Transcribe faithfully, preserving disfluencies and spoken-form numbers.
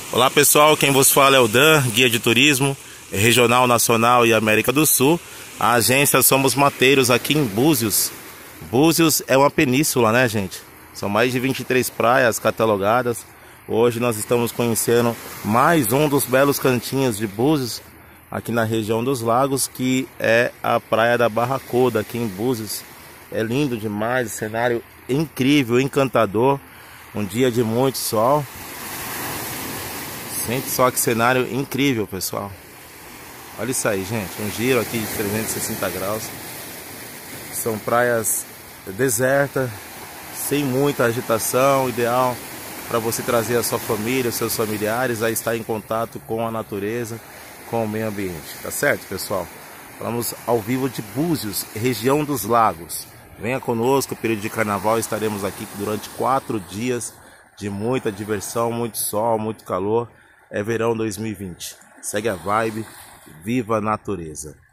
Olá pessoal, quem vos fala é o Dan, guia de turismo regional, nacional e América do Sul. A agência Somos Mateiros aqui em Búzios. Búzios é uma península, né, gente? São mais de vinte e três praias catalogadas. Hoje nós estamos conhecendo mais um dos belos cantinhos de Búzios, aqui na região dos lagos, que é a praia da Barracuda, aqui em Búzios. É lindo demais, cenário incrível, encantador. Um dia de muito sol. Sente só que cenário incrível, pessoal. Olha isso aí, gente. Um giro aqui de trezentos e sessenta graus. São praias desertas, sem muita agitação. Ideal para você trazer a sua família, os seus familiares a estar em contato com a natureza, com o meio ambiente. Tá certo, pessoal? Vamos ao vivo de Búzios, região dos lagos. Venha conosco, período de carnaval. Estaremos aqui durante quatro dias de muita diversão, muito sol, muito calor. É verão dois mil e vinte. Segue a vibe, viva a natureza.